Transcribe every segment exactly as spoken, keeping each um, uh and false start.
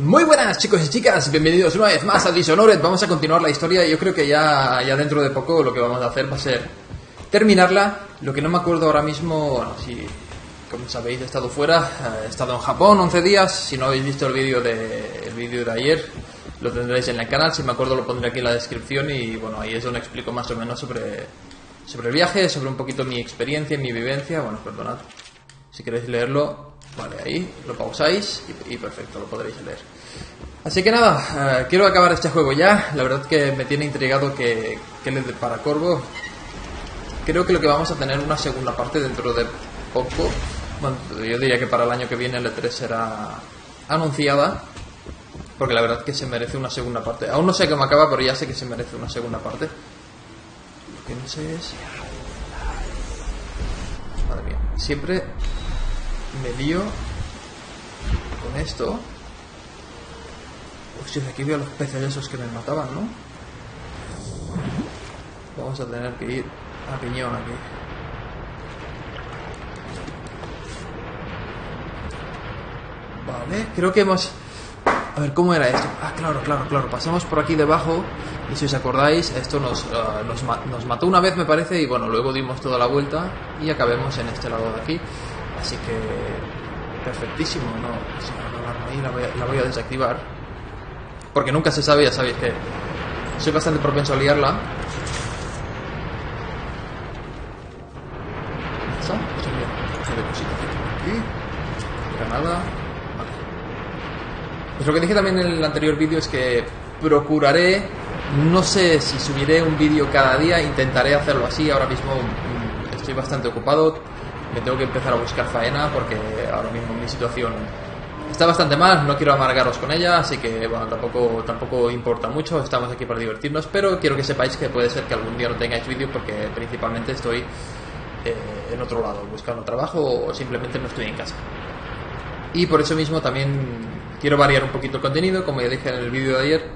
Muy buenas chicos y chicas, bienvenidos una vez más a Dishonored. Vamos a continuar la historia. Yo creo que ya, ya dentro de poco lo que vamos a hacer va a ser terminarla. Lo que no me acuerdo ahora mismo, bueno, si como sabéis he estado fuera, he estado en Japón once días. Si no habéis visto el vídeo de, el vídeo de ayer, lo tendréis en el canal. Si me acuerdo lo pondré aquí en la descripción. Y bueno, ahí es donde explico más o menos sobre, sobre el viaje, sobre un poquito mi experiencia, mi vivencia. Bueno, perdonad, si queréis leerlo, vale, ahí lo pausáis y, y perfecto, lo podréis leer. Así que nada, uh, quiero acabar este juego ya. La verdad que me tiene intrigado que, que le depara Corvo. Creo que lo que vamos a tener una segunda parte dentro de poco. Bueno, yo diría que para el año que viene el E tres será anunciada, porque la verdad que se merece una segunda parte. Aún no sé cómo acaba, pero ya sé que se merece una segunda parte. Lo que no sé es... Madre mía, siempre me lío con esto. Hostia, aquí veo los peces esos que me mataban, ¿no? Vamos a tener que ir a piñón aquí. Vale, creo que hemos... A ver, ¿cómo era esto? Ah, claro, claro, claro. Pasamos por aquí debajo y si os acordáis, esto nos, uh, nos, ma nos mató una vez, me parece, y bueno, luego dimos toda la vuelta y acabemos en este lado de aquí. Así que... perfectísimo, ¿no? Si no, la alarma ahí la voy, a, la voy a desactivar. Porque nunca se sabe, ya sabéis que soy bastante propenso a liarla. ¿Está? Estoy bien. Coge de cositas aquí. Granada. Vale. Pues lo que dije también en el anterior vídeo es que procuraré, no sé si subiré un vídeo cada día, intentaré hacerlo así. Ahora mismo mmm, estoy bastante ocupado. Me tengo que empezar a buscar faena porque ahora mismo mi situación está bastante mal, no quiero amargaros con ella, así que bueno, tampoco, tampoco importa mucho, estamos aquí para divertirnos, pero quiero que sepáis que puede ser que algún día no tengáis vídeo porque principalmente estoy eh, en otro lado, buscando trabajo o simplemente no estoy en casa. Y por eso mismo también quiero variar un poquito el contenido, como ya dije en el vídeo de ayer.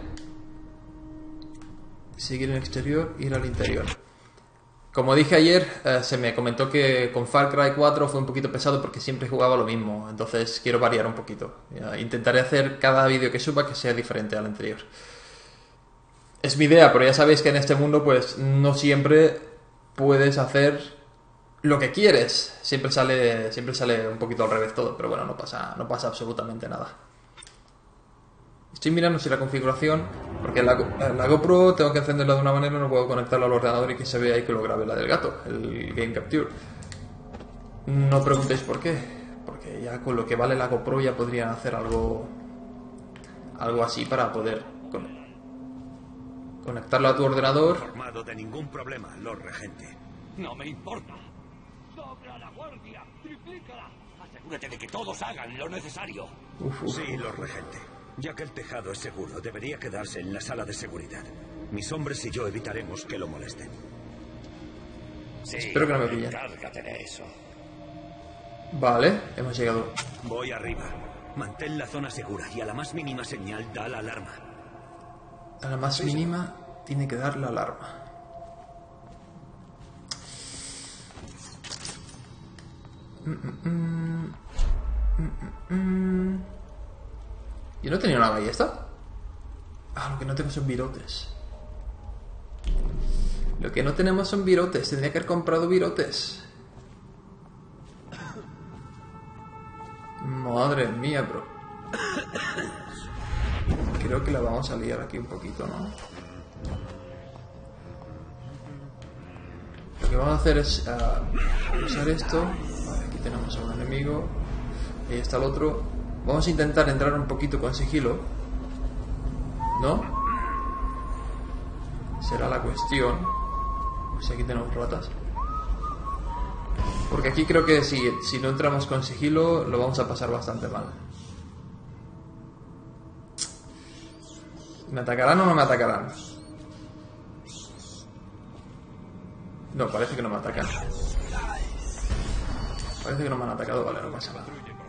Seguir en el exterior, ir al interior. Como dije ayer, eh, se me comentó que con Far Cry cuatro fue un poquito pesado porque siempre jugaba lo mismo, entonces quiero variar un poquito. Ya, intentaré hacer cada vídeo que suba que sea diferente al anterior. Es mi idea, pero ya sabéis que en este mundo pues no siempre puedes hacer lo que quieres. Siempre sale, siempre sale un poquito al revés todo, pero bueno, no pasa, no pasa absolutamente nada. Estoy mirando si la configuración, porque la, la GoPro tengo que encenderla de una manera, no puedo conectarla al ordenador y que se vea ahí que lo grabe la del gato, el Game Capture. No preguntéis por qué, porque ya con lo que vale la GoPro ya podrían hacer algo, algo así para poder con, conectarla a tu ordenador. Informado de ningún problema, Lord Regente. No me importa. Dobla la guardia, triplícala. Asegúrate de que todos hagan lo necesario. Uf, uf. Sí, Lord Regente. Ya que el tejado es seguro, debería quedarse en la sala de seguridad. Mis hombres y yo evitaremos que lo molesten. Sí, espero que no me pillen. Encárgate de eso. Vale, hemos llegado. Voy arriba. Mantén la zona segura y a la más mínima señal da la alarma. A la más mínima tiene que dar la alarma. Mm, mm, mm. Mm, mm, mm. ¿Yo no tenía una ballesta? Ah, lo que no tengo son virotes. Lo que no tenemos son virotes. Tendría que haber comprado virotes. Madre mía, bro. Creo que la vamos a liar aquí un poquito, ¿no? Lo que vamos a hacer es uh, usar esto. Vale, aquí tenemos a un enemigo. Ahí está el otro. Vamos a intentar entrar un poquito con sigilo, ¿no? Será la cuestión. Pues aquí tenemos ratas. Porque aquí creo que si, si no entramos con sigilo lo vamos a pasar bastante mal. ¿Me atacarán o no me atacarán? No, parece que no me atacan. Parece que no me han atacado, vale, no pasa nada.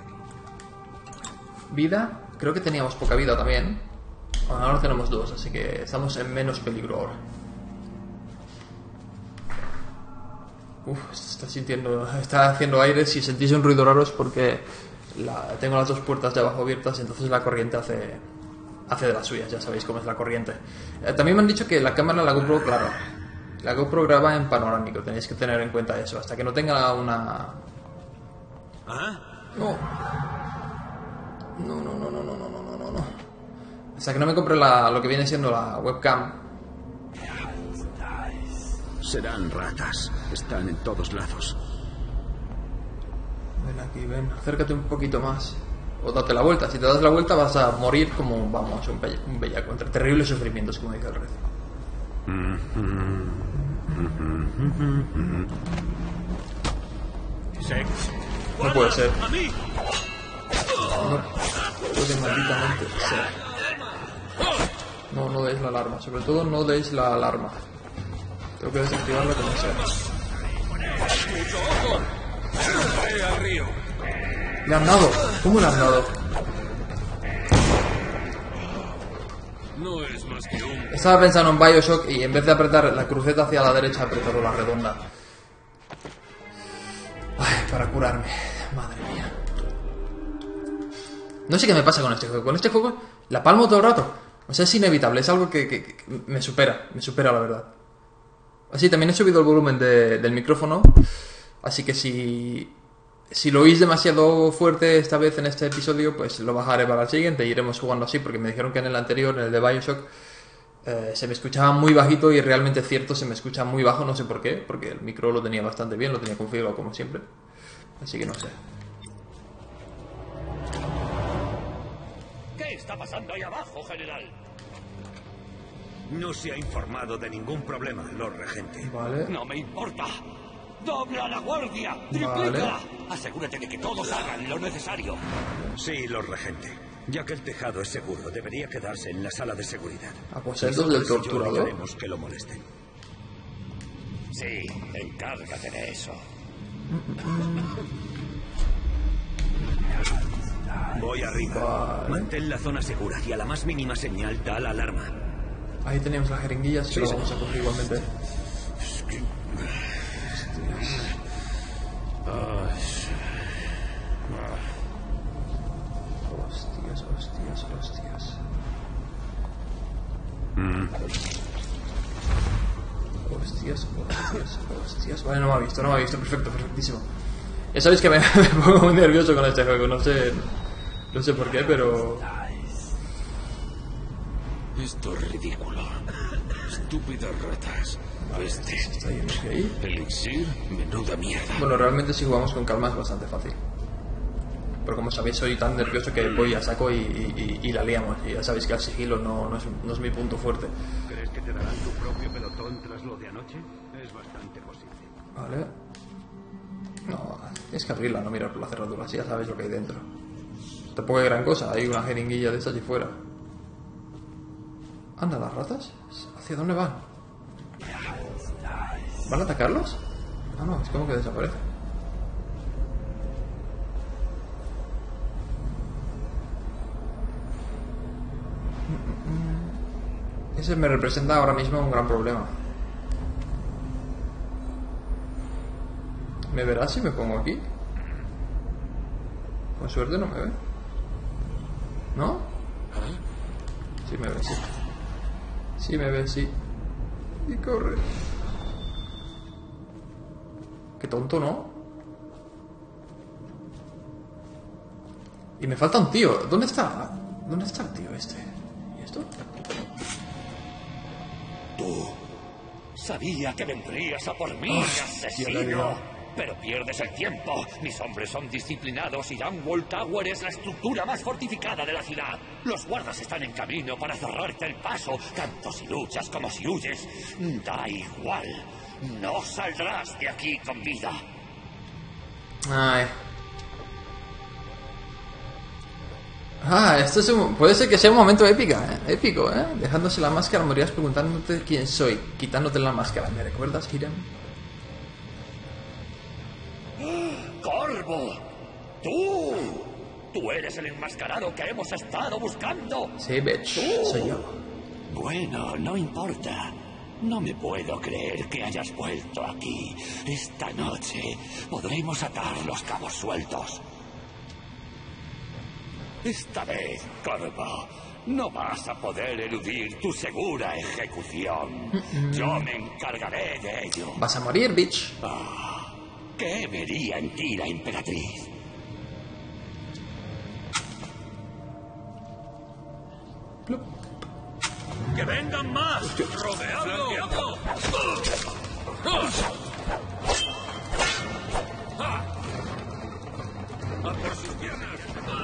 Vida, creo que teníamos poca vida también. Bueno, ahora tenemos dos, así que estamos en menos peligro ahora. Uf, está sintiendo, está haciendo aire. Si sentís un ruido raro es porque la, tengo las dos puertas de abajo abiertas, entonces la corriente hace, hace de las suyas, ya sabéis cómo es la corriente. Eh, también me han dicho que la cámara, la GoPro, claro, la GoPro graba en panorámico, tenéis que tener en cuenta eso, hasta que no tenga una... ¿Ah? No. No, no, no, no, no, no, no, no, no. Hasta que no me compre la, lo que viene siendo la webcam. Serán ratas. Están en todos lados. Ven aquí, ven. Acércate un poquito más. O date la vuelta. Si te das la vuelta vas a morir como, vamos, un, bella, un bellaco. Entre terribles sufrimientos, como dice el rey. No puede ser. ¡A mí! No puede malditamente ser. No, no deis la alarma. Sobre todo no deis la alarma. Tengo que desactivarla como sea. Le han dado. ¿Cómo le han dado? No es más que un... Estaba pensando en Bioshock y en vez de apretar la cruceta hacia la derecha, apretarlo la redonda. Ay, para curarme. Madre mía. No sé qué me pasa con este juego. Con este juego la palmo todo el rato. O sea, es inevitable. Es algo que, que, que me supera. Me supera, la verdad. Así, también he subido el volumen de, del micrófono. Así que si... Si lo oís demasiado fuerte esta vez en este episodio, pues lo bajaré para el siguiente e iremos jugando así, porque me dijeron que en el anterior, en el de Bioshock, eh, se me escuchaba muy bajito y realmente es cierto, se me escucha muy bajo, no sé por qué, porque el micro lo tenía bastante bien, lo tenía configurado como siempre. Así que no sé. ¿Qué está pasando ahí abajo, general? No se ha informado de ningún problema, Lord Regente. Vale. No me importa. ¡Dobla la guardia! ¡Triplícala! Asegúrate de que todos hagan lo necesario. Sí, Lord Regente. Ya que el tejado es seguro, debería quedarse en la sala de seguridad. Aposentos del torturador. Queremos que lo molesten. Sí, encárgate de eso. Voy arriba. Vale. Mantén la zona segura y a la más mínima señal da la alarma. Ahí tenemos la jeringuilla, así que lo vamos a coger igualmente. Hostias, hostias, hostias. Mm. Hostias, hostias, hostias. Vale, no me ha visto, no me ha visto. Perfecto, perfectísimo. Ya sabéis que me, me pongo muy nervioso con este juego. No sé, no sé por qué, pero... Esto es ridículo. Estúpidas ratas. Este Está ahí, ¿no? Ahí. elixir, menuda mierda. Bueno, realmente si jugamos con calma es bastante fácil. Pero como sabéis soy tan nervioso que voy a saco y, y, y la liamos. Y ya sabéis que el sigilo no, no, es, no es mi punto fuerte. ¿Crees que te darán tu propio pelotón tras lo de anoche? Es bastante posible. Vale. No, tienes que abrirla, no mirar por la cerradura, así ya sabes lo que hay dentro. Tampoco hay gran cosa, hay una jeringuilla de estas y fuera. Anda, las ratas. ¿Hacia dónde van? ¿Van a atacarlos? Ah, no, es como que desaparece. Ese me representa ahora mismo un gran problema. ¿Me verás si me pongo aquí? Con suerte no me ve. ¿No? Sí me ve, sí. Sí me ve, sí. Y corre. Qué tonto, ¿no? Y me falta un tío. ¿Dónde está? ¿Dónde está el tío este? ¿Y esto? Tú. Sabía que vendrías a por mí, Oh, asesino. Pero pierdes el tiempo. Mis hombres son disciplinados y Dunwall Tower es la estructura más fortificada de la ciudad. Los guardas están en camino para cerrarte el paso, tanto si luchas como si huyes. Da igual. No saldrás de aquí con vida. Ay. Ah, esto es un, puede ser que sea un momento épico, ¿eh? Épico, ¿eh? Dejándose la máscara, morirás preguntándote quién soy, quitándote la máscara. ¿Me recuerdas, Hiram? ¡Corvo! ¡Tú! ¡Tú eres el enmascarado que hemos estado buscando! Sí, bitch. ¿Tú? Soy yo. Bueno, no importa. No me puedo creer que hayas vuelto aquí. Esta noche podremos atar los cabos sueltos. Esta vez, Corvo, no vas a poder eludir tu segura ejecución. Mm-mm. Yo me encargaré de ello. Vas a morir, bitch. Ah, ¿qué vería en ti la emperatriz? Plup. ¡Que vengan más! ¡Rodeadlo! ¡A por sus piernas!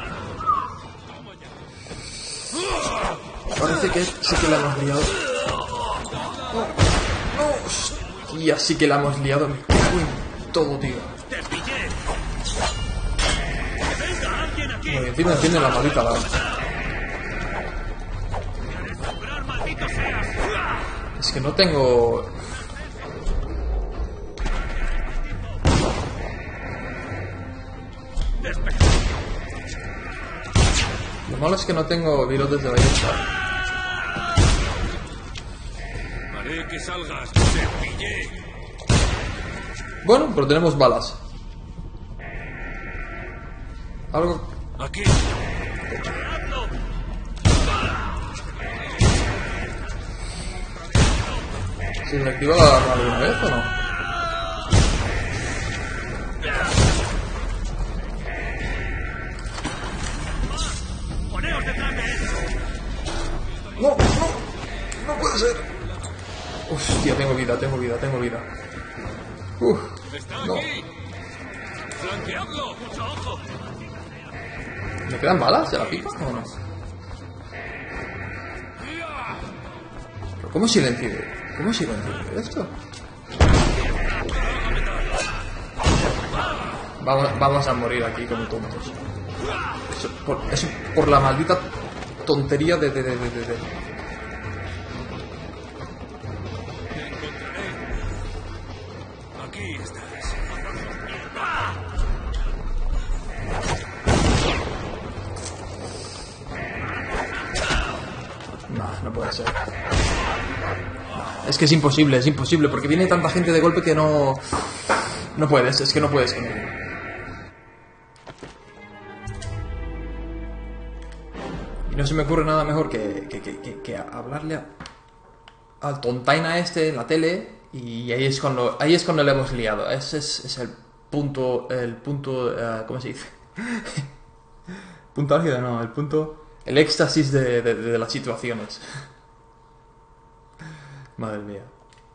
Parece que sí que la hemos liado. No, no, hostia, sí que la hemos liado. Me cago en todo, tío. Bueno, encima enciende la maldita alarma. Es que no tengo... Lo malo es que no tengo virotes de ballesta. Haré que salgas, te pillé. Bueno, pero tenemos balas. Algo... Aquí. ¿Se desactiva la alarma alguna vez o no? No, no, no puede ser. Hostia, tengo vida, tengo vida, tengo vida. Uf, no. Flanqueadlo, mucho ojo. ¿Me quedan balas de la pipa o no? ¿Pero cómo silencio? ¿Cómo silencio esto? Vamos, vamos a morir aquí como tontos. Eso por, eso por la maldita tontería de... de, de, de, de. Aquí estás. No, no puede ser. Es que es imposible, es imposible, porque viene tanta gente de golpe que no... No puedes, es que no puedes con él. Y no se me ocurre nada mejor que, que, que, que, que hablarle a, al tontaina este en la tele, y ahí es cuando ahí es cuando le hemos liado. Ese es, es el punto, el punto, uh, ¿cómo se dice? Punto álgido, no, el punto, el éxtasis de, de, de las situaciones. Madre mía.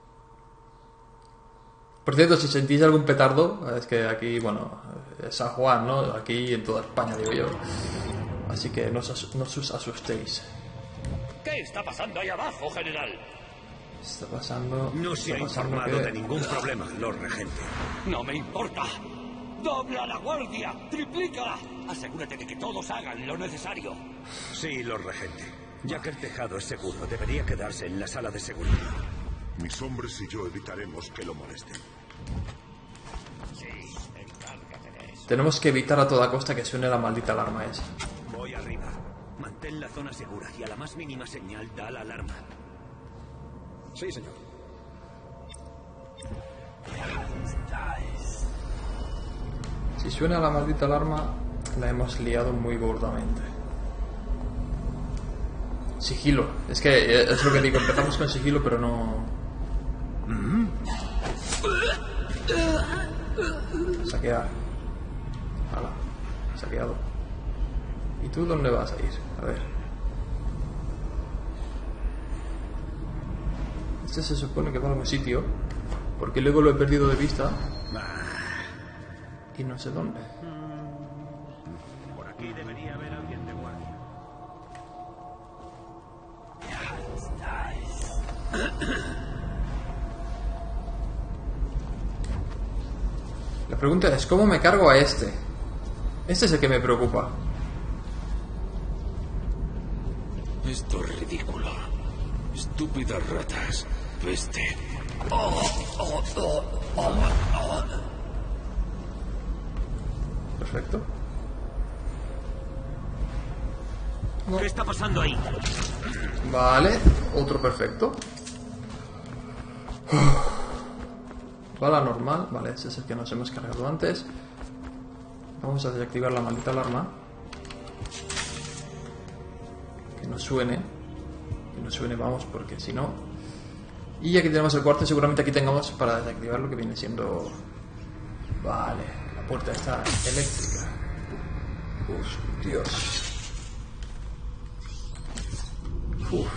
Por cierto, si sentís algún petardo, es que aquí, bueno, es San Juan, ¿no? Aquí en toda España, digo yo. Así que no os, no os asustéis. ¿Qué está pasando ahí abajo, general? Está pasando... No se ha informado que... de ningún problema, Lord Regente. No me importa. ¡Dobla la guardia! ¡Triplícala! Asegúrate de que todos hagan lo necesario. Sí, Lord Regente. Ya que el tejado es seguro, debería quedarse en la sala de seguridad. Mis hombres y yo evitaremos que lo molesten. Sí, encárgate de eso. Tenemos que evitar a toda costa que suene la maldita alarma esa. Voy arriba. Mantén la zona segura y a la más mínima señal da la alarma. Sí, señor. Si suena la maldita alarma, la hemos liado muy gordamente. Sigilo. Es que es lo que digo, empezamos con sigilo, pero no... Saquear. Hala. Saqueado. ¿Y tú dónde vas a ir? A ver. Este se supone que va a algún sitio, porque luego lo he perdido de vista. Y no sé dónde. Por aquí debería haber alguien de guardia. La pregunta es, ¿cómo me cargo a este? Este es el que me preocupa. Esto es ridículo. Estúpidas ratas. Peste. Oh, oh, oh, oh, oh. Perfecto. No. ¿Qué está pasando ahí? Vale, otro perfecto. Bala normal, vale, ese es el que nos hemos cargado antes. Vamos a desactivar la maldita alarma. que no suene. Que no suene, vamos, porque si no... Y aquí tenemos el cuarto y seguramente aquí tengamos para desactivar lo que viene siendo... Vale, la puerta está eléctrica. Uf, Dios. Uf.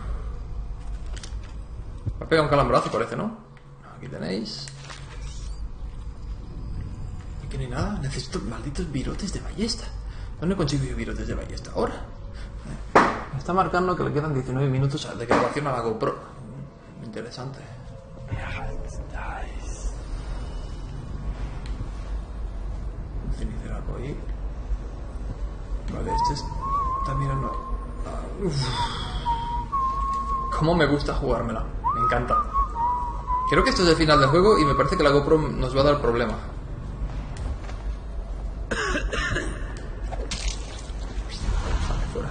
Me ha pegado un calambrazo, parece, ¿no? Aquí tenéis. Aquí no hay nada. Necesito malditos virotes de ballesta. ¿Dónde consigo virotes de ballesta? Ahora. Me está marcando que le quedan diecinueve minutos de grabación a la GoPro. Interesante. Un ceniceraco ahí. Vale, este es... Está mirando... Uf. Cómo me gusta jugármela. Me encanta. Creo que esto es el final del juego y me parece que la GoPro nos va a dar problema. Vale, fuera.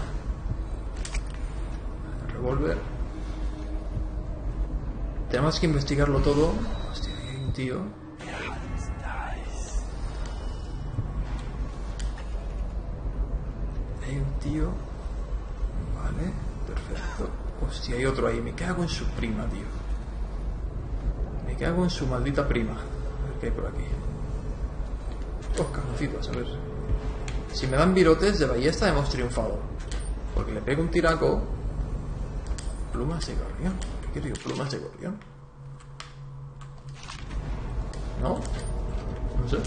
Revólver. Tenemos que investigarlo todo. Hostia, aquí hay un tío. Hay un tío. Vale, perfecto. Hostia, hay otro ahí. Me cago en su prima, tío. Me cago en su maldita prima. A ver qué hay por aquí. Oh, cajoncitos, a ver. Si me dan virotes de ballesta hemos triunfado. Porque le pego un tiraco. Plumas de gorrión. ¿Qué quiero yo? Plumas de gorrión. ¿No? No sé.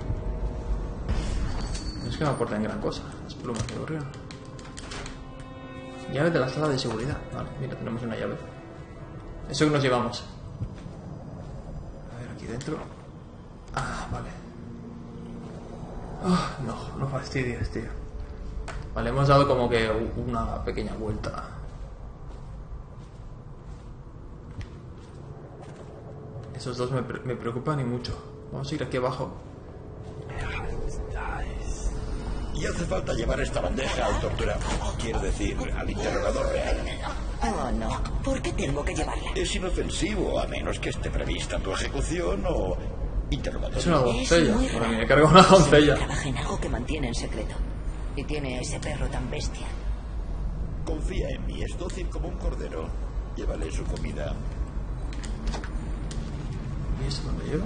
No es que me aporten gran cosa las plumas de gorrión. Llave de la sala de seguridad. Vale, mira, tenemos una llave. Eso que nos llevamos. A ver, aquí dentro. Ah, vale. Oh, no, no fastidies, tío. Vale, hemos dado como que una pequeña vuelta. Esos dos me, pre me preocupan y mucho. Vamos a ir aquí abajo. Y hace falta llevar esta bandeja al torturado. Quiero decir, al interrogador real. Oh, no. ¿Por qué tengo que llevarla? Es inofensivo, a menos que esté prevista tu ejecución o interrogatorio. Es una doncella. Es muy Para mí me raro. carga una doncella. Trabaja en algo que mantiene en secreto. Y tiene ese perro tan bestia. Confía en mí, es dócil como un cordero. Llévale su comida. ¿Y esto dónde lleva?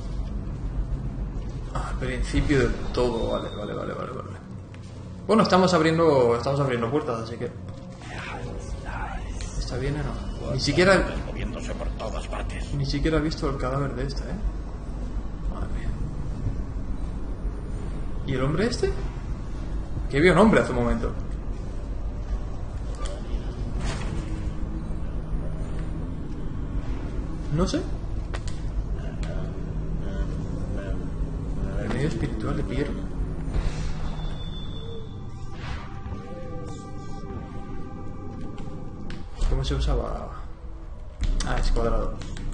Ah, al principio del todo. Vale, vale, vale, vale, vale. Bueno, estamos abriendo, estamos abriendo puertas, así que... ¿Está bien o no? Ni siquiera... Moviéndose por todas partes. Ni siquiera he visto el cadáver de esta, ¿eh? Madre mía. ¿Y el hombre este? Que vio un hombre hace un momento. No sé. El medio espiritual de Pierre. ¿Cómo se usaba? Ah, es cuadrado.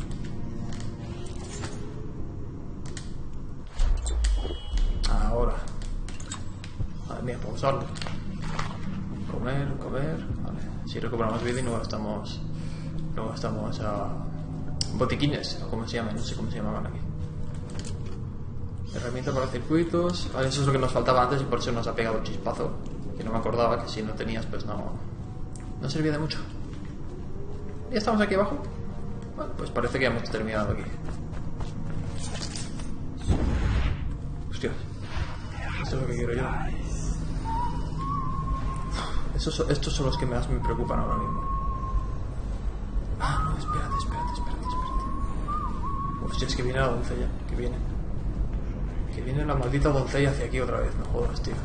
Ahora. Madre mía, para usarlo. Comer, comer. Vale. Si recuperamos vida y no gastamos. No gastamos a. Botiquines, o como se llaman, no sé cómo se llamaban aquí. Herramienta para circuitos. Vale, eso es lo que nos faltaba antes y por eso nos ha pegado el chispazo. Que no me acordaba que si no tenías, pues no. No servía de mucho. ¿Ya estamos aquí abajo? Bueno, pues parece que hemos terminado aquí. Hostia. Esto es lo que quiero yo. Estos, estos son los que más me preocupan ahora mismo. Ah, no, espérate, espérate, espérate, espérate. Hostia, es que viene la doncella. Que viene. Que viene la maldita doncella hacia aquí otra vez. No jodas, tío.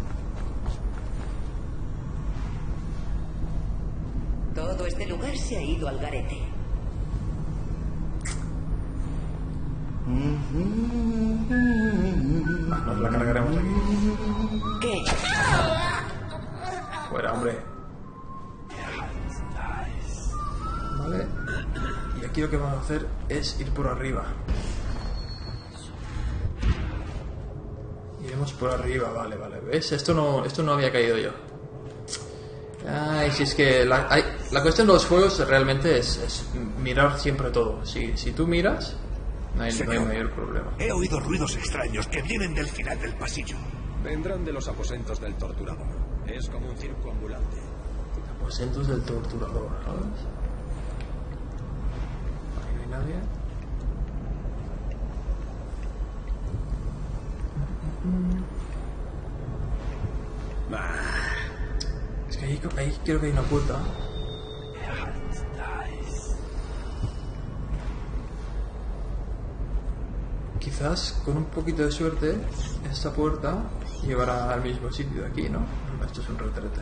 Todo este lugar se ha ido al garete. Ah, nos la cargaremos aquí. ¿Qué? Fuera, hombre. Vale. Y aquí lo que vamos a hacer es ir por arriba. Iremos por arriba, vale, vale. ¿Ves? Esto no, esto no había caído yo. Ay, si es que la, hay, la cuestión de los juegos realmente es, es mirar siempre todo. Si, si tú miras, no hay, no hay mayor problema. He oído ruidos extraños que vienen del final del pasillo. Vendrán de los aposentos del torturador. Es como un circo ambulante. Aposentos del torturador, ¿sabes? Ahí no hay nadie. Es que ahí, ahí creo que hay una puerta. Quizás con un poquito de suerte esta puerta llevará al mismo sitio de aquí, ¿no? Esto es un retrete.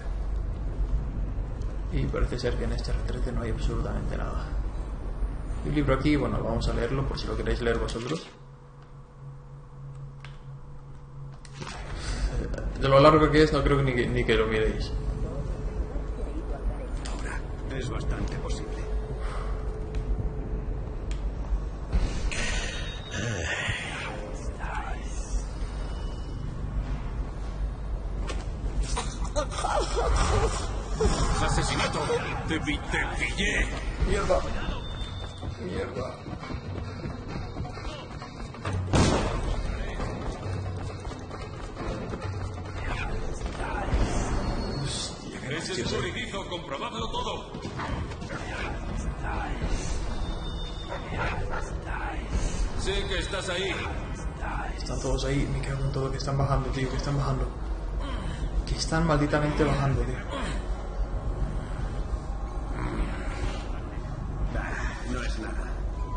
Y parece ser que en este retrete no hay absolutamente nada. Hay un libro aquí, bueno, vamos a leerlo por si lo queréis leer vosotros. De lo largo que es, no creo ni que, ni que lo miréis. Ahora, es bastante posible. ¡Asesinato! ¡Te, vi- te pillé! Mierda. Mierda. ¡Ese es un erizo! ¡Comprobadlo todo! Sé que estás ahí. Están todos ahí, me cago en todo, que están bajando, tío, que están bajando. Que están malditamente bajando, tío. No es nada.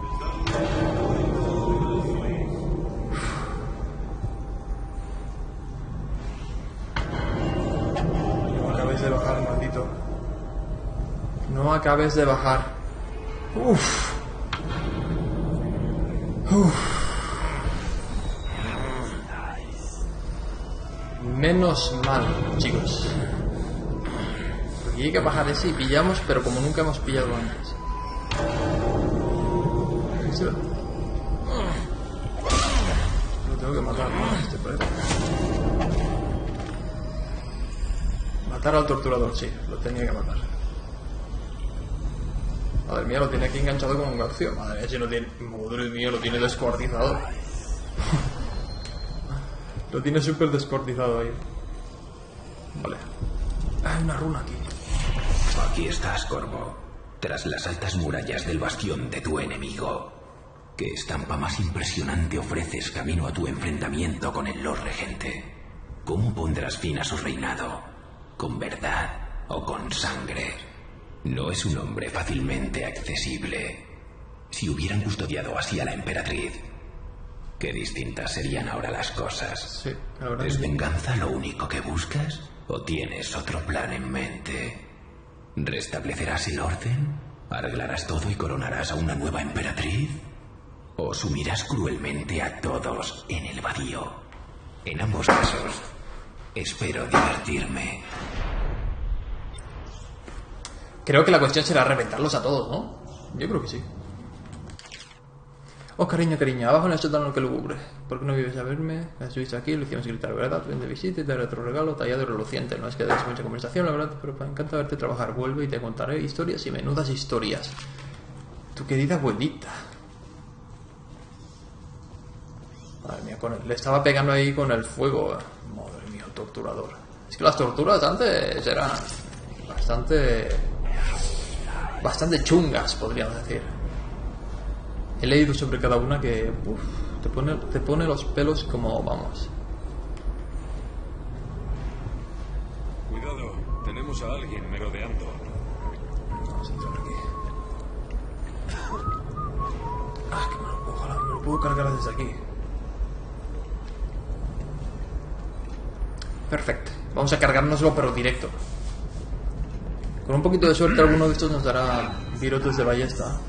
No acabes de bajar, maldito. No acabes de bajar. Uff. Uff. Menos mal, chicos. Porque hay que bajar ese y pillamos, pero como nunca hemos pillado antes. Este lo... lo tengo que matar, ¿no? Este parece. Matar al torturador, sí, lo tenía que matar. Madre mía, lo tiene aquí enganchado con un garfio. Madre mía, si no tiene... Madre mía, lo tiene descuartizado. Lo tiene súper descuartizado ahí. Vale. Hay una runa aquí. Aquí estás, Corvo. Tras las altas murallas del bastión de tu enemigo. ¿Qué estampa más impresionante ofreces camino a tu enfrentamiento con el Lord Regente? ¿Cómo pondrás fin a su reinado? ¿Con verdad o con sangre? No es un hombre fácilmente accesible. Si hubieran custodiado así a la emperatriz, qué distintas serían ahora las cosas. Sí, la verdad. ¿Es venganza lo único que buscas? ¿O tienes otro plan en mente? ¿Restablecerás el orden? ¿Arreglarás todo y coronarás a una nueva emperatriz? ¿O sumirás cruelmente a todos en el vacío? En ambos casos, espero divertirme. Creo que la cuestión será reventarlos a todos, ¿no? Yo creo que sí. Oh, cariño, cariño, abajo en el sótano que lo cubre. ¿Por qué no vives a verme? Me has visto aquí, lo hicimos gritar, ¿verdad? Ven de visita y te daré otro regalo tallado y reluciente. No es que des mucha conversación, la verdad, pero me encanta verte trabajar. Vuelve y te contaré historias y menudas historias. Tu querida abuelita. Madre mía, con el, le estaba pegando ahí con el fuego. Madre mía, el torturador. Es que las torturas antes eran bastante... bastante chungas, podríamos decir. He leído sobre cada una que uf, te pone te pone los pelos como vamos. Cuidado, tenemos a alguien merodeando. Vamos a entrar aquí. Ah, que me lo, ojalá me lo puedo cargar desde aquí. Perfecto. Vamos a cargárnoslo pero directo. Con un poquito de suerte alguno de estos nos dará virotes de ballesta.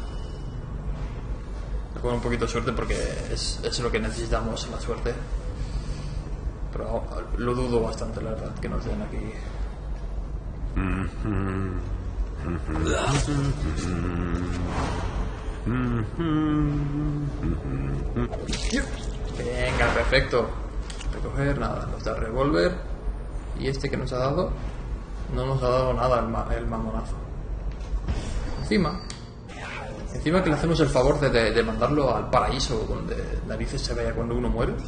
Con un poquito de suerte porque es, es lo que necesitamos, la suerte. Pero lo dudo bastante, la verdad, que nos den aquí. Venga, perfecto. Recoger, nada, nos da revólver. Y este que nos ha dado, no nos ha dado nada el, ma el mamonazo. Encima... Encima que le hacemos el favor de, de, de mandarlo al paraíso, donde narices se vea cuando uno muere.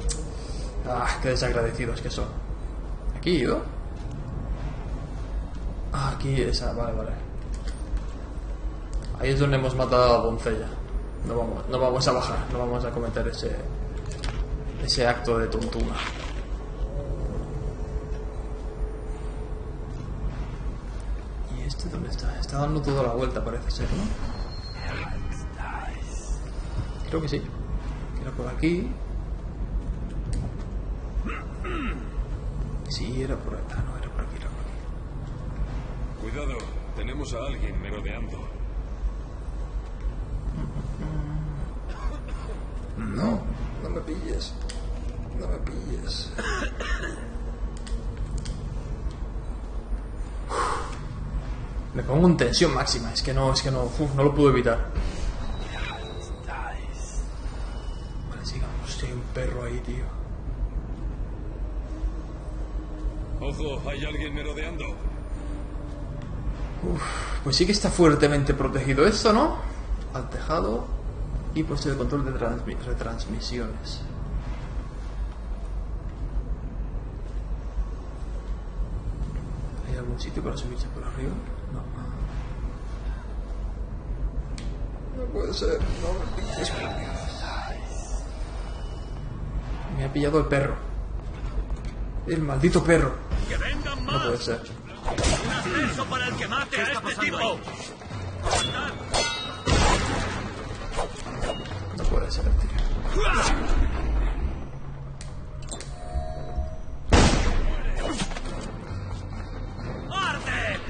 Ah, qué desagradecidos que son. ¿Aquí he ido? aquí, esa, vale, vale. Ahí es donde hemos matado a la doncella. No vamos, no vamos a bajar, no vamos a cometer ese ese acto de tontuna. ¿Y este dónde está? Está dando toda la vuelta, parece ser, ¿no? Creo que sí. Era por aquí. Sí, era por acá, no, era por aquí, era por aquí. Cuidado, tenemos a alguien merodeando. No, no me pilles. No me pilles. Me pongo en tensión máxima, es que no, es que no, uf, no lo puedo evitar. Vale, sigamos, hay un perro ahí, tío. Ojo, hay alguien merodeando. Uf, pues sí que está fuertemente protegido esto, ¿no? Al tejado y puesto de control de transmi retransmisiones. ¿Hay algún sitio para subirse por arriba? No. No puede ser, no me pilles, por Dios. Me ha pillado el perro. El maldito perro. ¡Que vengan más! No puede ser. ¡Un ascenso para el que mate a este tipo! No puede ser, tío. ¡Arde!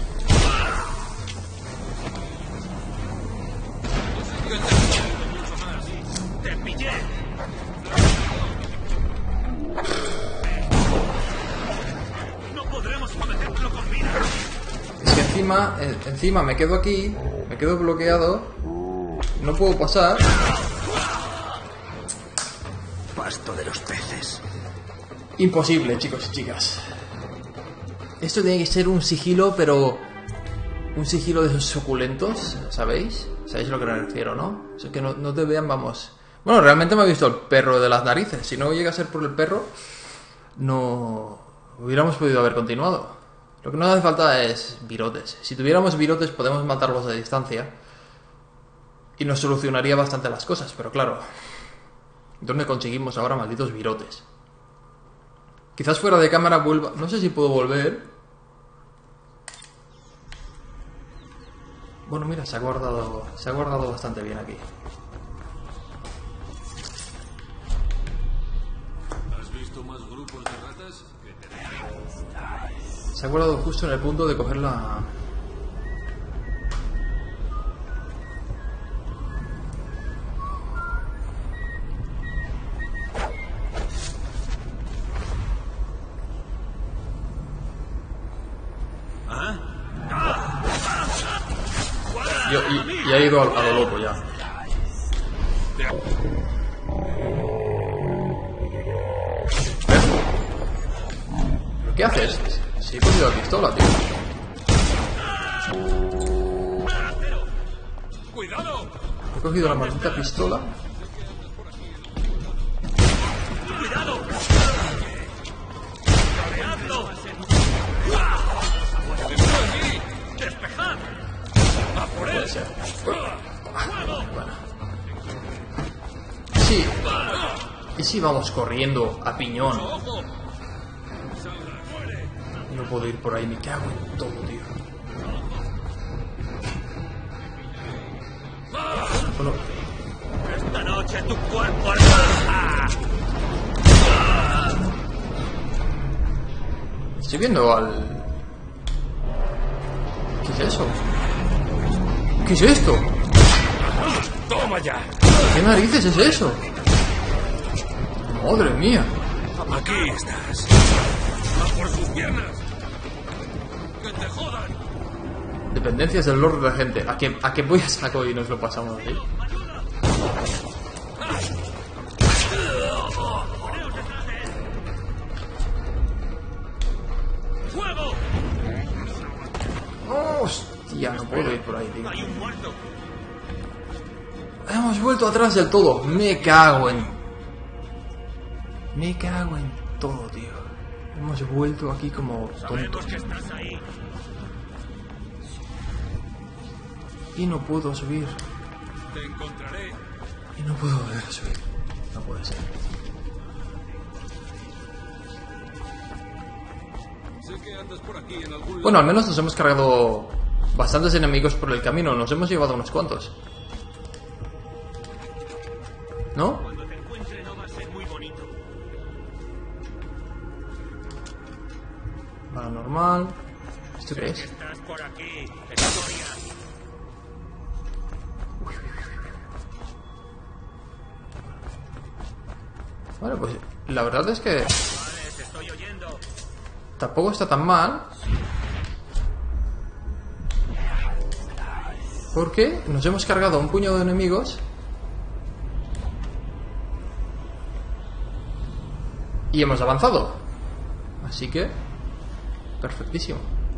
¡Te pillé! ¡No podremos someterlo con vida! Es que encima, eh, encima me quedo aquí, me quedo bloqueado, no puedo pasar. Pasto de los peces. Imposible, chicos y chicas. Esto tiene que ser un sigilo, pero un sigilo de esos suculentos, ¿sabéis? ¿Sabéis a lo que me refiero, no? O sea, que no, no te vean, vamos. Bueno, realmente me ha visto el perro de las narices. Si no llega a ser por el perro, no hubiéramos podido haber continuado. Lo que no hace falta es virotes. Si tuviéramos virotes podemos matarlos a distancia y nos solucionaría bastante las cosas, pero claro, ¿dónde conseguimos ahora malditos virotes? Quizás fuera de cámara vuelva... No sé si puedo volver. Bueno, mira, se ha guardado, se ha guardado bastante bien aquí. ¿Has visto más grupos de ratas? Se ha guardado justo en el punto de coger la... Yo, y, y ha ido a, a lo loco ya. ¿Pero qué haces? Si he cogido la pistola, tío. ¡Cuidado! He cogido la maldita pistola. ¡Cuidado! ¡Rodeadlo! ¡Despejad! ¡A por él! Puede ser. Bueno. Sí. ¿Y si vamos corriendo a piñón? No puedo ir por ahí, me cago en todo, tío. Bueno, ¡Esta noche tu cuerpo arrasa! estoy viendo al... ¿Qué es eso? ¿Qué es esto? ¡Toma ya! ¿Qué narices es eso? Madre mía. Aquí estás. ¡A por sus piernas! ¡Que te jodan! Dependencias del Lord de la gente. ¿A qué, a qué voy a saco y nos lo pasamos así? ¡Fuego! Hostia, no puedo ir por ahí, tío. ¡Hay un muerto! Hemos vuelto atrás del todo. Me cago en... Me cago en todo, tío. Hemos vuelto aquí como Sabemos tontos. que estás ahí. Y no puedo subir. Te encontraré. Y no puedo volver a subir. No puede ser. Sé que andas por aquí en algún Bueno, al menos nos hemos cargado bastantes enemigos por el camino. Nos hemos llevado unos cuantos. ¿No? Cuando te encuentre no va a ser muy bonito. Paranormal. ¿Esto qué es? Estás por aquí. Historia. Bueno, pues la verdad es que Vale, te estoy oyendo. tampoco está tan mal. Porque nos hemos cargado un puñado de enemigos. Y hemos avanzado. Así que... perfectísimo.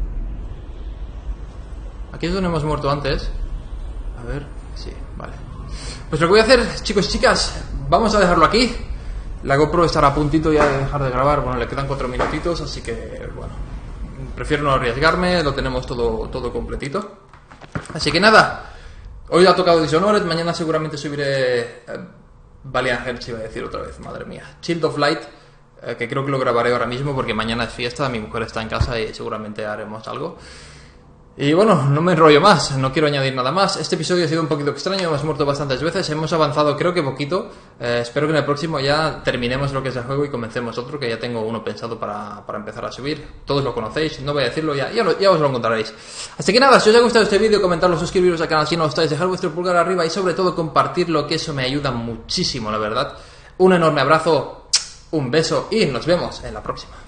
Aquí es donde hemos muerto antes. A ver... sí, vale. Pues lo que voy a hacer, chicos y chicas, vamos a dejarlo aquí. La GoPro estará a puntito ya de dejar de grabar. Bueno, le quedan cuatro minutitos, así que... bueno, prefiero no arriesgarme. Lo tenemos todo, todo completito. Así que nada. Hoy ha tocado Dishonored. Mañana seguramente subiré... Eh, Valiant Hearts, iba a decir otra vez, madre mía. Child of Light, eh, que creo que lo grabaré ahora mismo porque mañana es fiesta, mi mujer está en casa y seguramente haremos algo. Y bueno, no me enrollo más, no quiero añadir nada más. Este episodio ha sido un poquito extraño, hemos muerto bastantes veces, hemos avanzado creo que poquito. eh, Espero que en el próximo ya terminemos lo que es el juego y comencemos otro, que ya tengo uno pensado para, para empezar a subir. Todos lo conocéis, no voy a decirlo, ya, ya, lo, ya os lo encontraréis. Así que nada, si os ha gustado este vídeo, comentadlo, suscribiros al canal si no lo estáis, dejar vuestro pulgar arriba y sobre todo compartirlo, que eso me ayuda muchísimo, la verdad. Un enorme abrazo, un beso y nos vemos en la próxima.